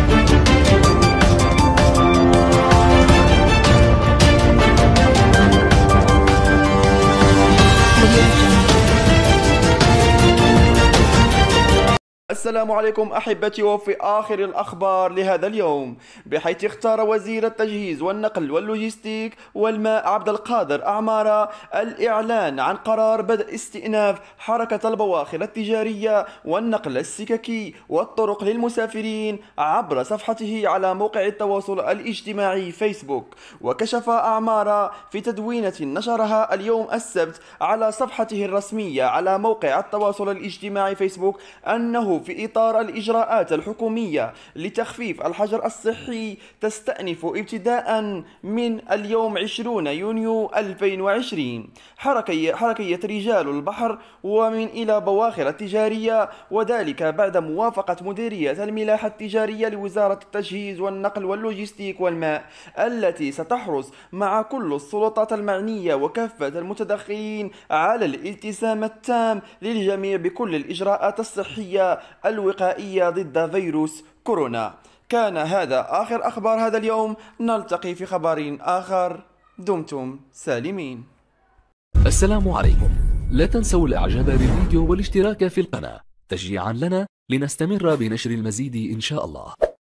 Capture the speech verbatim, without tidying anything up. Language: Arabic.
السلام عليكم أحبتي، وفي آخر الأخبار لهذا اليوم، بحيث اختار وزير التجهيز والنقل واللوجستيك والماء عبد القادر أعمارة الإعلان عن قرار بدء استئناف حركة البواخر التجارية والنقل السككي والطرق للمسافرين عبر صفحته على موقع التواصل الاجتماعي فيسبوك. وكشف أعمارة في تدوينة نشرها اليوم السبت على صفحته الرسمية على موقع التواصل الاجتماعي فيسبوك أنه في إطار الإجراءات الحكومية لتخفيف الحجر الصحي تستأنف ابتداء من اليوم عشرين يونيو ألفين وعشرين حركية, حركية رجال البحر ومن إلى بواخر التجارية، وذلك بعد موافقة مديرية الملاحة التجارية لوزارة التجهيز والنقل واللوجستيك والماء، التي ستحرص مع كل السلطات المعنية وكافة المتدخلين على الالتزام التام للجميع بكل الإجراءات الصحية الوقائية ضد فيروس كورونا. كان هذا آخر أخبار هذا اليوم، نلتقي في خبر آخر، دمتم سالمين. السلام عليكم، لا تنسوا الإعجاب بالفيديو والاشتراك في القناة تشجيعا لنا لنستمر بنشر المزيد إن شاء الله.